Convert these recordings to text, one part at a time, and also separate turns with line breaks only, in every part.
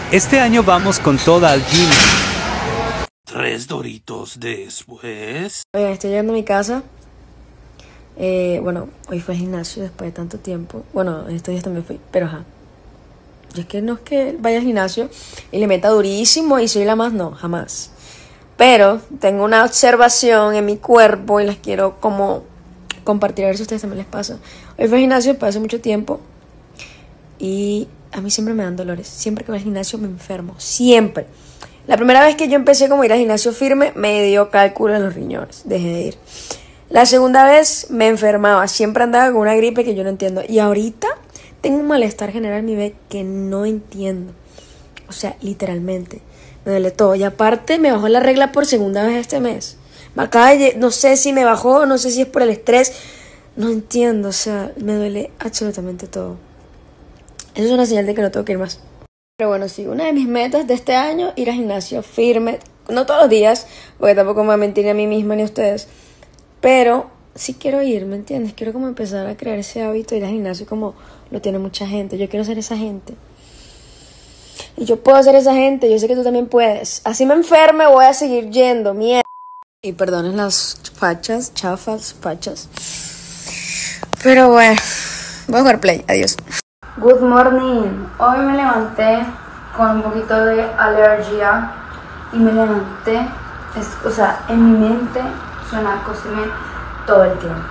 Este año vamos con toda al gym.
3 Doritos después.
Oigan, estoy llegando a mi casa. Bueno, hoy fue al gimnasio después de tanto tiempo. Bueno, estos días también fui, pero ajá. Yo es que no es que vaya al gimnasio y le meta durísimo y soy la más, no, jamás. Pero tengo una observación en mi cuerpo y las quiero como compartir, a ver si a ustedes también les pasa. Hoy fui al gimnasio después de hace mucho tiempo y a mí siempre me dan dolores. Siempre que voy al gimnasio me enfermo, siempre. La primera vez que yo empecé como a ir al gimnasio firme me dio cálculo en los riñones, dejé de ir. La segunda vez me enfermaba, siempre andaba con una gripe que yo no entiendo. Y ahorita tengo un malestar general en mi vida que no entiendo. O sea, literalmente, me duele todo. Y aparte me bajó la regla por segunda vez este mes. Me acaba de, no sé si me bajó, no sé si es por el estrés. No entiendo, o sea, me duele absolutamente todo. Eso es una señal de que no tengo que ir más. Pero bueno, sí, una de mis metas de este año, ir al gimnasio firme. No todos los días, porque tampoco me voy a mentir ni a mí misma ni a ustedes. Pero sí quiero ir, ¿me entiendes? Quiero como empezar a crear ese hábito de ir al gimnasio como lo tiene mucha gente. Yo quiero ser esa gente. Y yo puedo ser esa gente, yo sé que tú también puedes. Así me enferme, voy a seguir yendo, mierda. Y perdonen las fachas, chafas, fachas. Pero bueno, voy a jugar play, adiós.
Good morning. Hoy me levanté con un poquito de alergia y me levanté, o sea, en mi mente suena Cosme todo el tiempo.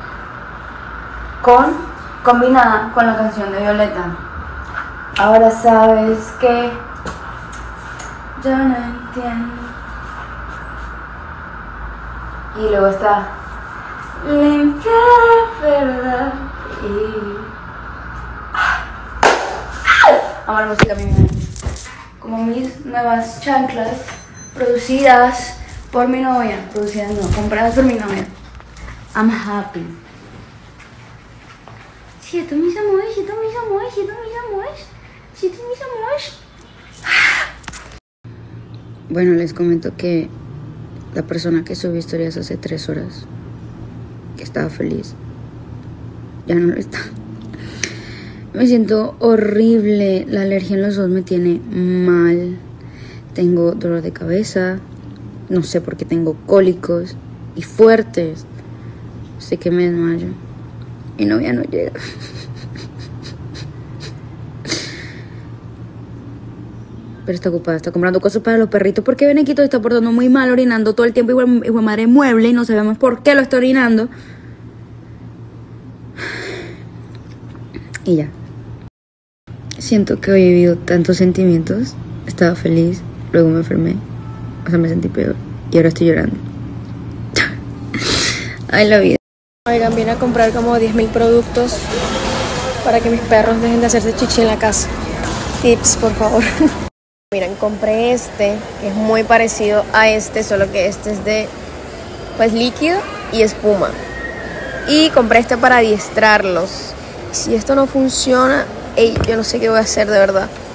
Combinada con la canción de Violeta. Ahora sabes que yo no entiendo. Y luego está limpia verdad y amo la música, mi madre. Como mis nuevas chanclas producidas por mi novia. Producidas no, compradas por mi novia. I'm happy. Siete mis amores, siete mis amores, siete mis amores, siete mis amores.
Bueno, les comento que la persona que subió historias hace 3 horas, que estaba feliz, ya no lo está. Me siento horrible, la alergia en los ojos me tiene mal, tengo dolor de cabeza, no sé por qué tengo cólicos y fuertes, sé que me desmayo, mi novia no llega. Pero está ocupada, está comprando cosas para los perritos porque Benequito está portando muy mal, orinando todo el tiempo, igual madre mueble y no sabemos por qué lo está orinando. Y ya. Siento que hoy he vivido tantos sentimientos. Estaba feliz, luego me enfermé, o sea, me sentí peor y ahora estoy llorando. Ay, la vida.
Oigan, vine a comprar como 10.000 productos para que mis perros dejen de hacerse chichi en la casa. Tips, por favor. Miren, compré este, que es muy parecido a este, solo que este es de, pues, líquido y espuma. Y compré este para adiestrarlos. Si esto no funciona, yo no sé qué voy a hacer de verdad.